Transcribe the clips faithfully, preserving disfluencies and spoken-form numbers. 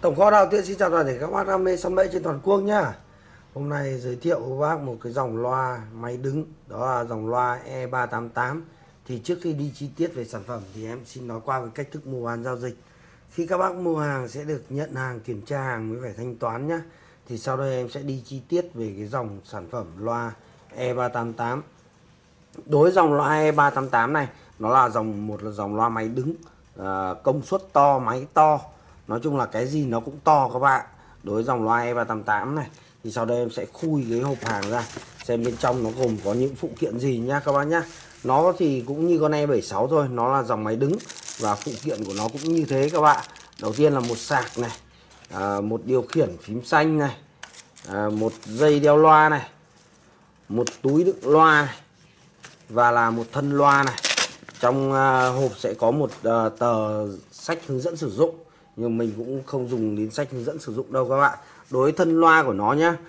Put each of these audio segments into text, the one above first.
Tổng kho Đào Tiên xin chào toàn thể các bác đam mê săn bẫy trên toàn quốc nhá. Hôm nay giới thiệu với bác một cái dòng loa máy đứng, đó là dòng loa E ba tám tám. Thì trước khi đi chi tiết về sản phẩm thì em xin nói qua về cách thức mua bán giao dịch. Khi các bác mua hàng sẽ được nhận hàng, kiểm tra hàng mới phải thanh toán nhá. Thì sau đây em sẽ đi chi tiết về cái dòng sản phẩm loa E ba tám tám. Đối với dòng loa E ba tám tám này, nó là dòng một là dòng loa máy đứng, à, công suất to, máy to. Nói chung là cái gì nó cũng to các bạn. Đối với dòng loa E ba tám tám này thì sau đây em sẽ khui cái hộp hàng ra xem bên trong nó gồm có những phụ kiện gì nha các bác nhá. Nó thì cũng như con E bảy sáu thôi, nó là dòng máy đứng và phụ kiện của nó cũng như thế các bạn. Đầu tiên là một sạc này, à, một điều khiển phím xanh này, à, một dây đeo loa này, một túi đựng loa này và là một thân loa này. Trong uh, hộp sẽ có một uh, tờ sách hướng dẫn sử dụng, nhưng mình cũng không dùng đến sách hướng dẫn sử dụng đâu các bạn. Đối với thân loa của nó nhá,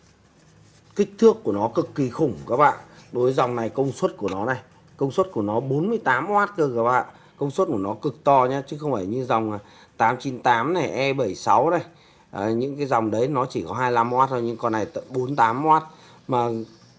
kích thước của nó cực kỳ khủng các bạn. Đối với dòng này công suất của nó này, công suất của nó bốn mươi tám oát cơ các bạn. Công suất của nó cực to nhá, chứ không phải như dòng tám chín tám này, E bảy sáu này. À, những cái dòng đấy nó chỉ có hai mươi lăm oát thôi, nhưng con này tận bốn mươi tám oát. Mà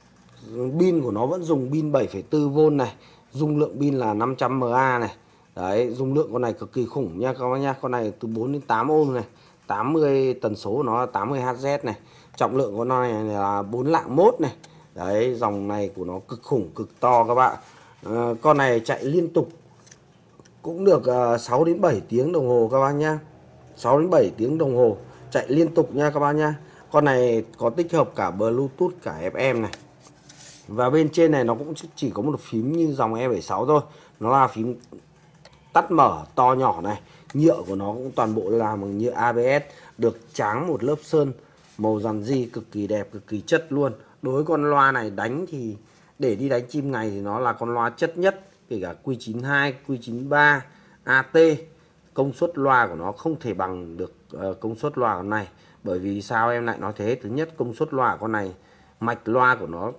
pin của nó vẫn dùng pin bảy phẩy bốn vôn này, dung lượng pin là năm trăm mAh này. Đấy, dung lượng con này cực kỳ khủng nha các bác nhá. Con này từ bốn đến tám ohm này, tám mươi tần số của nó là tám mươi héc này. Trọng lượng của con này là bốn lạng mốt này. Đấy, dòng này của nó cực khủng, cực to các bạn. À, con này chạy liên tục cũng được uh, sáu đến bảy tiếng đồng hồ các bác nhá. sáu đến bảy tiếng đồng hồ chạy liên tục nha các bác nhá. Con này có tích hợp cả Bluetooth cả ép em này. Và bên trên này nó cũng chỉ có một phím như dòng E bảy sáu thôi. Nó là phím tắt mở to nhỏ này. Nhựa của nó cũng toàn bộ làm bằng nhựa a bê ét, được tráng một lớp sơn màu rằn ri cực kỳ đẹp, cực kỳ chất luôn. Đối với con loa này đánh thì để đi đánh chim ngày thì nó là con loa chất nhất, kể cả Q chín hai, Q chín ba, a tê. Công suất loa của nó không thể bằng được uh, công suất loa con này. Bởi vì sao em lại nói thế? Thứ nhất, công suất loa con này, mạch loa của nó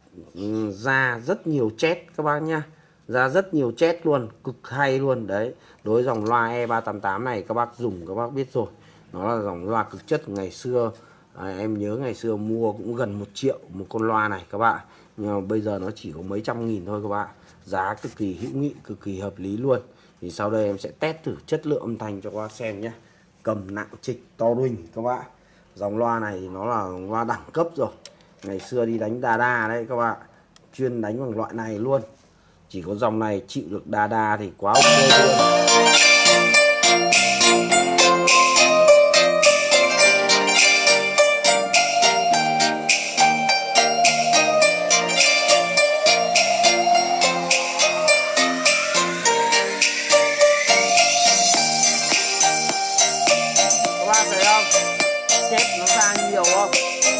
ra rất nhiều chét các bác nhá, ra rất nhiều chét luôn, cực hay luôn đấy. Đối với dòng loa E ba tám tám này các bác dùng các bác biết rồi, nó là dòng loa cực chất. Ngày xưa à, em nhớ ngày xưa mua cũng gần một triệu một con loa này các bạn, nhưng mà bây giờ nó chỉ có mấy trăm nghìn thôi các bạn, giá cực kỳ hữu nghị, cực kỳ hợp lý luôn. Thì sau đây em sẽ test thử chất lượng âm thanh cho các bác xem nhé. Cầm nặng trịch to đùng các bạn. Dòng loa này nó là loa đẳng cấp rồi. Ngày xưa đi đánh đa đa đấy các bạn, chuyên đánh bằng loại này luôn. Chỉ có dòng này chịu được đa đa thì quá ok luôn. Các bạn thấy không? Chết nó ra nhiều không?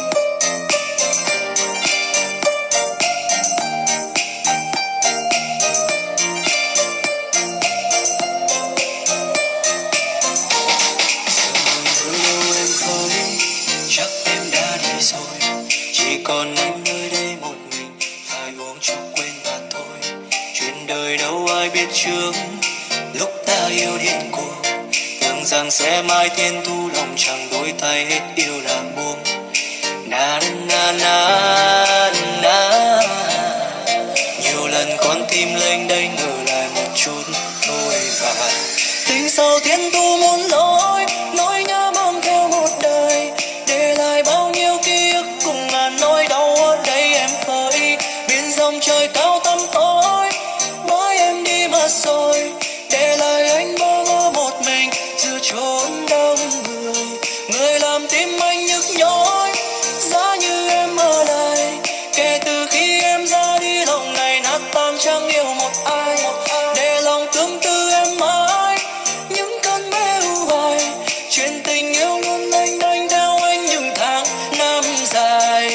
Còn anh nơi đây một mình, phải uống cho quên mà thôi. Chuyện đời đâu ai biết trước, lúc ta yêu điên cuồng, tưởng rằng sẽ mãi thiên thu lòng chẳng đôi tay hết yêu là buông. Na na na na, nhiều lần con tim lênh đênh ngờ lại một chút thôi và tình sao thiên thu muốn nói, nói nhớ mang theo một đời, để lại bao nhiêu ký ức cùng ngàn nỗi đau ở đây em khơi. Biển dòng trời cao tăm tối, mới em đi mà rồi, để lại anh bơ vơ một mình giữa chốn đông người. Người làm tim anh nhức nhói, giá như em ở lại. Kể từ khi em ra đi lòng này nát tan, chẳng yêu một ai, để lòng tương tư em mãi những cơn mê u hoài. Chuyện tình yêu luôn lênh đênh theo anh những tháng năm dài.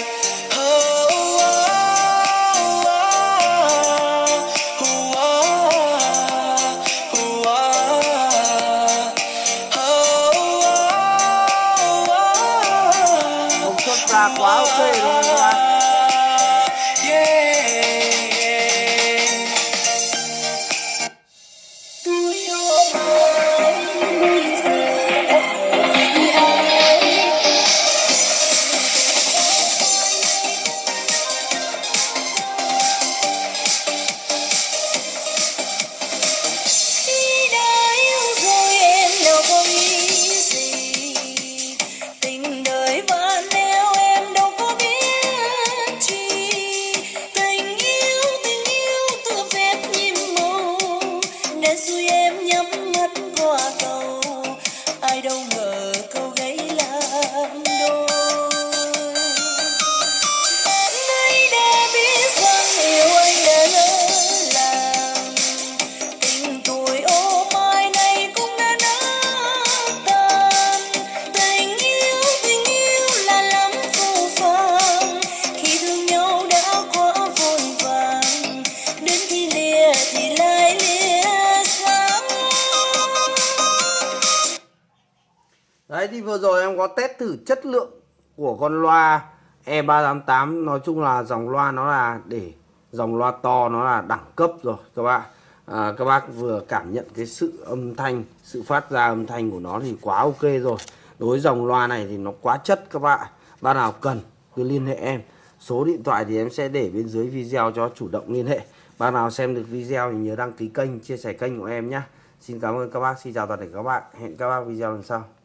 Công suất ra quá ok luôn các bạn. Đấy thì vừa rồi em có test thử chất lượng của con loa E ba tám tám. Nói chung là dòng loa nó là để dòng loa to, nó là đẳng cấp rồi các bạn. à, Các bác vừa cảm nhận cái sự âm thanh, sự phát ra âm thanh của nó thì quá ok rồi. Đối với dòng loa này thì nó quá chất các bạn. Bác nào cần cứ liên hệ em. Số điện thoại thì em sẽ để bên dưới video cho chủ động liên hệ. Bác nào xem được video thì nhớ đăng ký kênh, chia sẻ kênh của em nhé. Xin cảm ơn các bác, xin chào toàn thể các bạn. Hẹn các bác video lần sau.